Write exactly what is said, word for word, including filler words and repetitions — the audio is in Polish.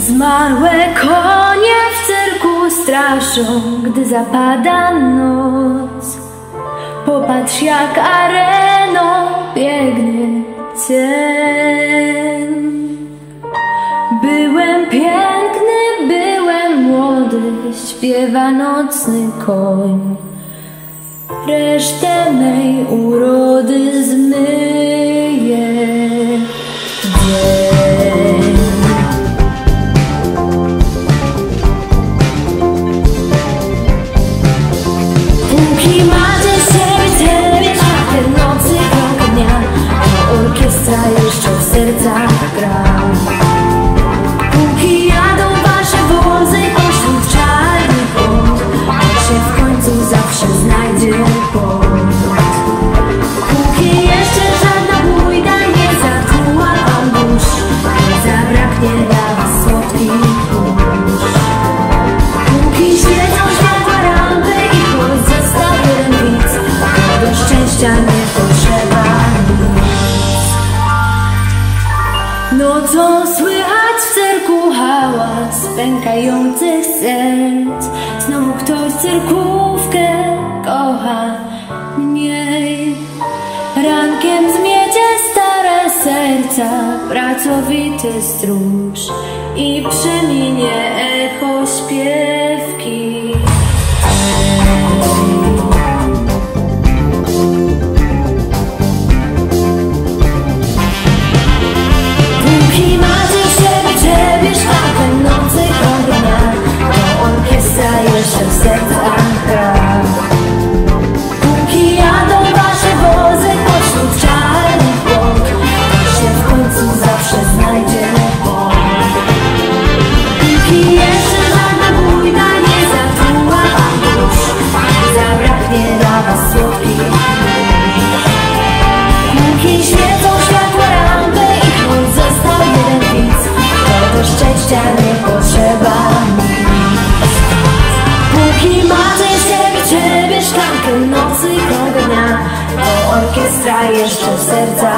Zmarłe konie w cyrku straszą, gdy zapada noc. Popatrz, jak areną biegnie cień. Byłem piękny, byłem młody, śpiewa nocny koń. Resztę mej urody zmyje dzień. Póki marzę siebie, ciebie, szlachy nocy, krok dnia, to orkiestra jeszcze w sercach gra. Póki jadą wasze wozy pośród czarnych wód, tak się w końcu zawsze znajdzie port. Póki jeszcze żadna bójda nie zatruła wam dusz, nie zabraknie dla was słodkich burz. Póki świecą światła rampy i chłód został jeden widz, do szczęścia nie potrzeba nic. Nocą słychać w cyrku hałas pękających serc. Znowu ktoś cyrkówkę kocha mniej. Rankiem zmiecie stare serca pracowity stróż i przeminie echo śpiewki. Póki macie w siebie, ciebie, szlachem nocy, krok dnia, to orkiestra jeszcze w sercach gra. Póki jadą wasze wozy pośród czarnych błąd, tak się w końcu zawsze znajdzie port. Póki jeszcze żadna bójda nie zatruła wam dusz, nie zabraknie dla was słodkich burz. Póki świecą światła rampy i chłód został jeden widz, to do szczęścia nie potrzeba nic. Póki macie siebie, ciebie, szklankę nocy, krok dnia, to orkiestra jeszcze w sercach